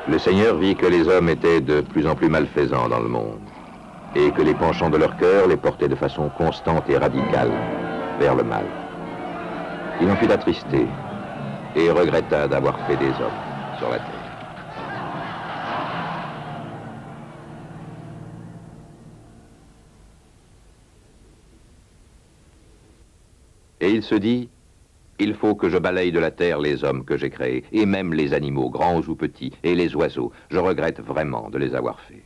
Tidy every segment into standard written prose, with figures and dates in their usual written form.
Le Seigneur vit que les hommes étaient de plus en plus malfaisants dans le monde, et que les penchants de leur cœur les portaient de façon constante et radicale vers le mal. Il en fut attristé et regretta d'avoir fait des hommes sur la terre. Et il se dit, il faut que je balaye de la terre les hommes que j'ai créés, et même les animaux, grands ou petits, et les oiseaux. Je regrette vraiment de les avoir faits.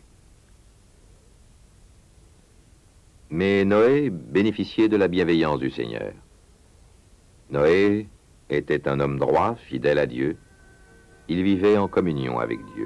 Mais Noé bénéficiait de la bienveillance du Seigneur. Noé était un homme droit, fidèle à Dieu. Il vivait en communion avec Dieu.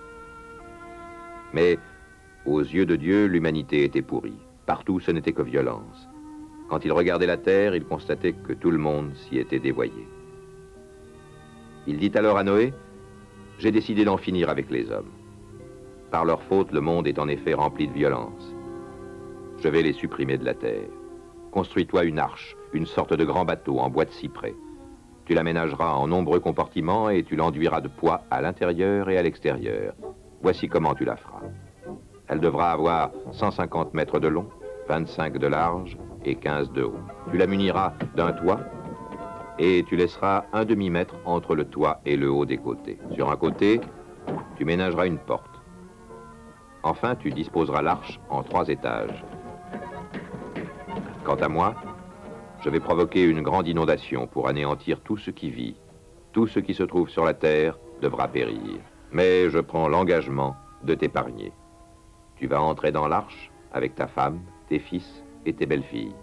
Mais aux yeux de Dieu, l'humanité était pourrie. Partout, ce n'était que violence. Quand il regardait la terre, il constatait que tout le monde s'y était dévoyé. Il dit alors à Noé, « J'ai décidé d'en finir avec les hommes. Par leur faute, le monde est en effet rempli de violence. Je vais les supprimer de la terre. Construis-toi une arche, une sorte de grand bateau en bois de cyprès. Tu l'aménageras en nombreux compartiments et tu l'enduiras de poids à l'intérieur et à l'extérieur. Voici comment tu la feras. Elle devra avoir 150 mètres de long, 25 de large et 15 de haut. Tu la muniras d'un toit et tu laisseras un demi-mètre entre le toit et le haut des côtés. Sur un côté, tu ménageras une porte. Enfin, tu disposeras l'arche en 3 étages. Quant à moi, je vais provoquer une grande inondation pour anéantir tout ce qui vit. Tout ce qui se trouve sur la terre devra périr. Mais je prends l'engagement de t'épargner. Tu vas entrer dans l'arche avec ta femme, tes fils et tes belles-filles.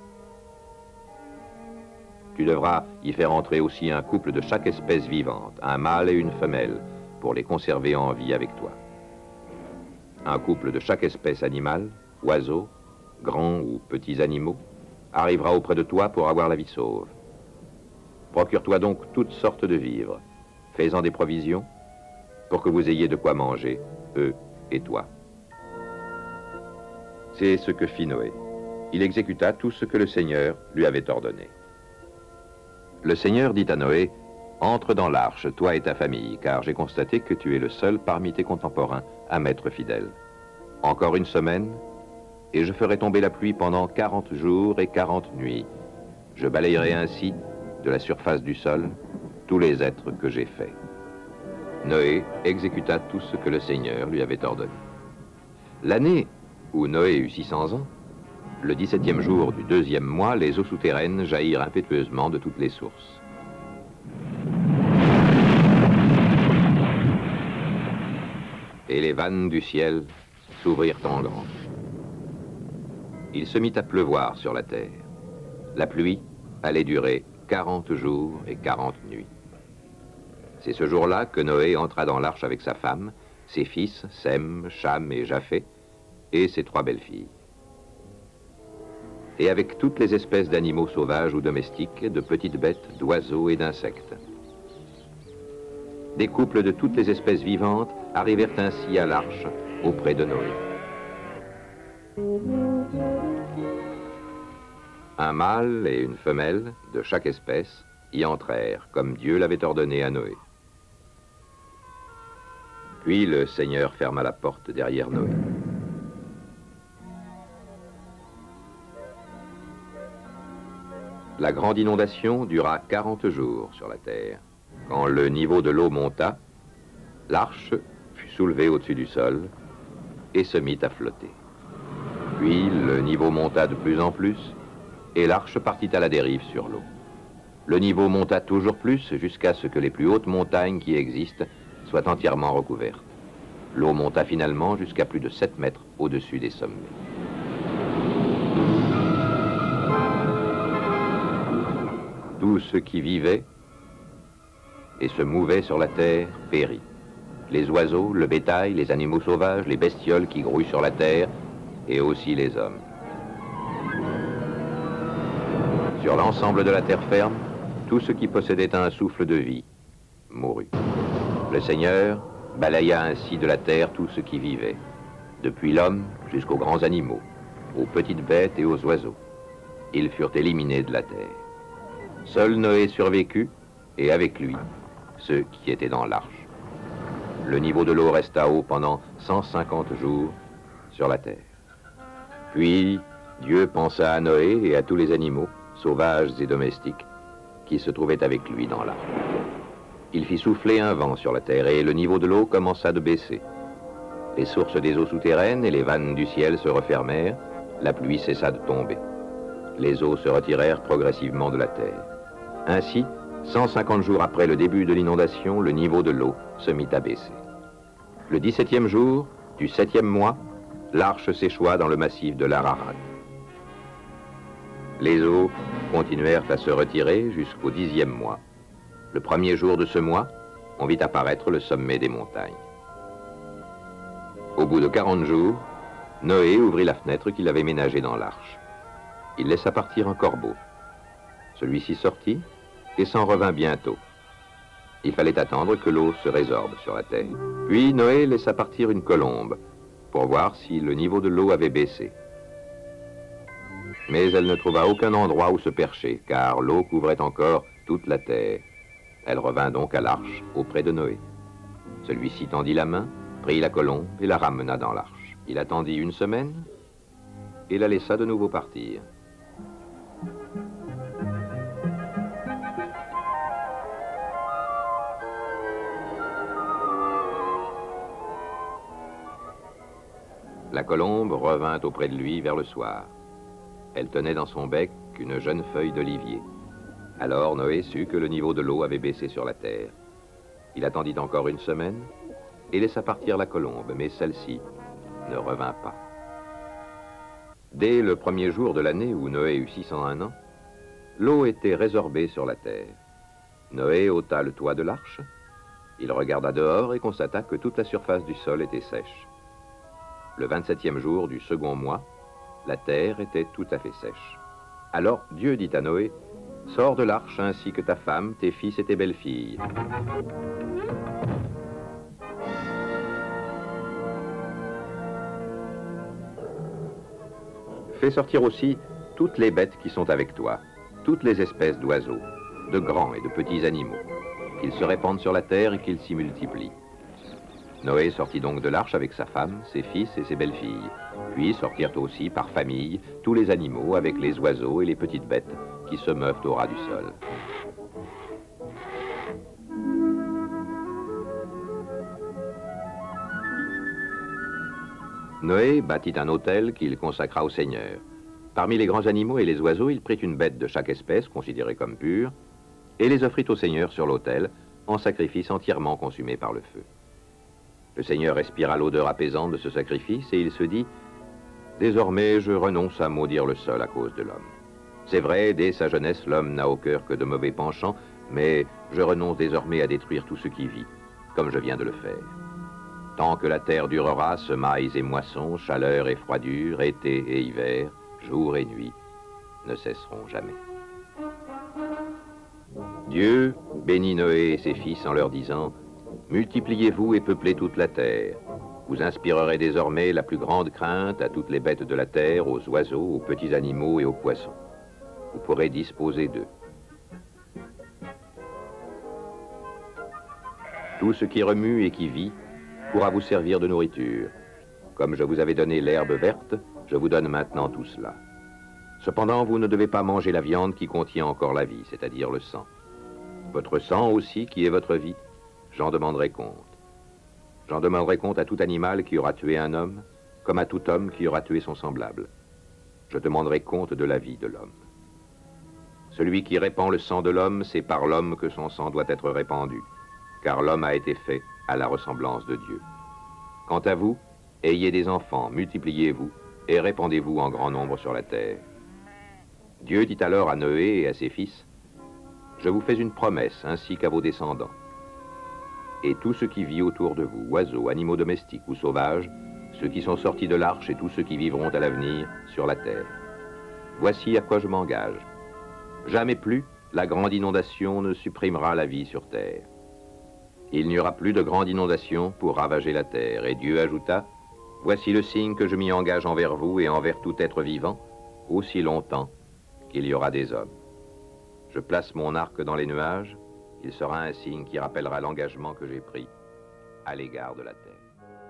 Tu devras y faire entrer aussi un couple de chaque espèce vivante, un mâle et une femelle, pour les conserver en vie avec toi. Un couple de chaque espèce animale, oiseaux, grands ou petits animaux, arrivera auprès de toi pour avoir la vie sauve. Procure-toi donc toutes sortes de vivres. Fais-en des provisions pour que vous ayez de quoi manger, eux et toi. C'est ce que fit Noé. Il exécuta tout ce que le Seigneur lui avait ordonné. Le Seigneur dit à Noé, « Entre dans l'arche, toi et ta famille, car j'ai constaté que tu es le seul parmi tes contemporains à m'être fidèle. Encore une semaine, et je ferai tomber la pluie pendant 40 jours et 40 nuits. Je balayerai ainsi de la surface du sol tous les êtres que j'ai faits. » Noé exécuta tout ce que le Seigneur lui avait ordonné. L'année où Noé eut 600 ans, le 17e jour du 2e mois, les eaux souterraines jaillirent impétueusement de toutes les sources. Et les vannes du ciel s'ouvrirent en grand. Il se mit à pleuvoir sur la terre. La pluie allait durer 40 jours et 40 nuits. C'est ce jour-là que Noé entra dans l'arche avec sa femme, ses fils, Sem, Cham et Japheth, et ses 3 belles-filles. Et avec toutes les espèces d'animaux sauvages ou domestiques, de petites bêtes, d'oiseaux et d'insectes. Des couples de toutes les espèces vivantes arrivèrent ainsi à l'arche auprès de Noé. Un mâle et une femelle de chaque espèce y entrèrent, comme Dieu l'avait ordonné à Noé. Puis le Seigneur ferma la porte derrière Noé. La grande inondation dura 40 jours sur la terre. Quand le niveau de l'eau monta, l'arche fut soulevée au-dessus du sol et se mit à flotter. Puis le niveau monta de plus en plus et l'arche partit à la dérive sur l'eau. Le niveau monta toujours plus jusqu'à ce que les plus hautes montagnes qui existent soient entièrement recouvertes. L'eau monta finalement jusqu'à plus de 7 mètres au-dessus des sommets. Tout ce qui vivait et se mouvait sur la terre périt. Les oiseaux, le bétail, les animaux sauvages, les bestioles qui grouillent sur la terre et aussi les hommes. Sur l'ensemble de la terre ferme, tout ce qui possédait un souffle de vie mourut. Le Seigneur balaya ainsi de la terre tout ce qui vivait, depuis l'homme jusqu'aux grands animaux, aux petites bêtes et aux oiseaux. Ils furent éliminés de la terre. Seul Noé survécut, et avec lui, ceux qui étaient dans l'arche. le niveau de l'eau resta haut pendant 150 jours sur la terre. Puis Dieu pensa à Noé et à tous les animaux, sauvages et domestiques, qui se trouvaient avec lui dans l'arche. Il fit souffler un vent sur la terre et le niveau de l'eau commença de baisser. Les sources des eaux souterraines et les vannes du ciel se refermèrent, la pluie cessa de tomber. Les eaux se retirèrent progressivement de la terre. Ainsi, 150 jours après le début de l'inondation, le niveau de l'eau se mit à baisser. Le 17e jour du 7e mois, l'arche s'échoua dans le massif de l'Ararat. Les eaux continuèrent à se retirer jusqu'au 10e mois. Le premier jour de ce mois, on vit apparaître le sommet des montagnes. Au bout de 40 jours, Noé ouvrit la fenêtre qu'il avait ménagée dans l'arche. Il laissa partir un corbeau. Celui-ci sortit et s'en revint bientôt. Il fallait attendre que l'eau se résorbe sur la terre. Puis Noé laissa partir une colombe pour voir si le niveau de l'eau avait baissé. Mais elle ne trouva aucun endroit où se percher, car l'eau couvrait encore toute la terre. Elle revint donc à l'arche auprès de Noé. Celui-ci tendit la main, prit la colombe et la ramena dans l'arche. Il attendit une semaine et la laissa de nouveau partir. La colombe revint auprès de lui vers le soir. Elle tenait dans son bec une jeune feuille d'olivier. Alors Noé sut que le niveau de l'eau avait baissé sur la terre. Il attendit encore une semaine et laissa partir la colombe, mais celle-ci ne revint pas. Dès le premier jour de l'année où Noé eut 601 ans, l'eau était résorbée sur la terre. Noé ôta le toit de l'arche. Il regarda dehors et constata que toute la surface du sol était sèche. Le 27e jour du second mois, la terre était tout à fait sèche. Alors Dieu dit à Noé, « Sors de l'arche ainsi que ta femme, tes fils et tes belles-filles. » Fais sortir aussi toutes les bêtes qui sont avec toi, toutes les espèces d'oiseaux, de grands et de petits animaux, qu'ils se répandent sur la terre et qu'ils s'y multiplient. Noé sortit donc de l'arche avec sa femme, ses fils et ses belles-filles. Puis sortirent aussi par famille tous les animaux avec les oiseaux et les petites bêtes qui se meuvent au ras du sol. Noé bâtit un autel qu'il consacra au Seigneur. Parmi les grands animaux et les oiseaux, il prit une bête de chaque espèce, considérée comme pure, et les offrit au Seigneur sur l'autel, en sacrifice entièrement consumé par le feu. Le Seigneur respira l'odeur apaisante de ce sacrifice et il se dit « Désormais, je renonce à maudire le sol à cause de l'homme. C'est vrai, dès sa jeunesse, l'homme n'a au cœur que de mauvais penchants, mais je renonce désormais à détruire tout ce qui vit, comme je viens de le faire. Tant que la terre durera, semailles et moissons, chaleur et froidure, été et hiver, jour et nuit, ne cesseront jamais. » Dieu bénit Noé et ses fils en leur disant « Multipliez-vous et peuplez toute la terre. Vous inspirerez désormais la plus grande crainte à toutes les bêtes de la terre, aux oiseaux, aux petits animaux et aux poissons. Vous pourrez disposer d'eux. Tout ce qui remue et qui vit pourra vous servir de nourriture. Comme je vous avais donné l'herbe verte, je vous donne maintenant tout cela. Cependant, vous ne devez pas manger la viande qui contient encore la vie, c'est-à-dire le sang. Votre sang aussi, qui est votre vie, j'en demanderai compte. J'en demanderai compte à tout animal qui aura tué un homme, comme à tout homme qui aura tué son semblable. Je demanderai compte de la vie de l'homme. Celui qui répand le sang de l'homme, c'est par l'homme que son sang doit être répandu, car l'homme a été fait à la ressemblance de Dieu. Quant à vous, ayez des enfants, multipliez-vous, et répandez-vous en grand nombre sur la terre. Dieu dit alors à Noé et à ses fils, « Je vous fais une promesse, ainsi qu'à vos descendants. Et tout ce qui vit autour de vous, oiseaux, animaux domestiques ou sauvages, ceux qui sont sortis de l'arche et tous ceux qui vivront à l'avenir sur la terre. Voici à quoi je m'engage. Jamais plus la grande inondation ne supprimera la vie sur terre. Il n'y aura plus de grande inondation pour ravager la terre. » Et Dieu ajouta, « Voici le signe que je m'y engage envers vous et envers tout être vivant, aussi longtemps qu'il y aura des hommes. Je place mon arc dans les nuages, il sera un signe qui rappellera l'engagement que j'ai pris à l'égard de la Terre.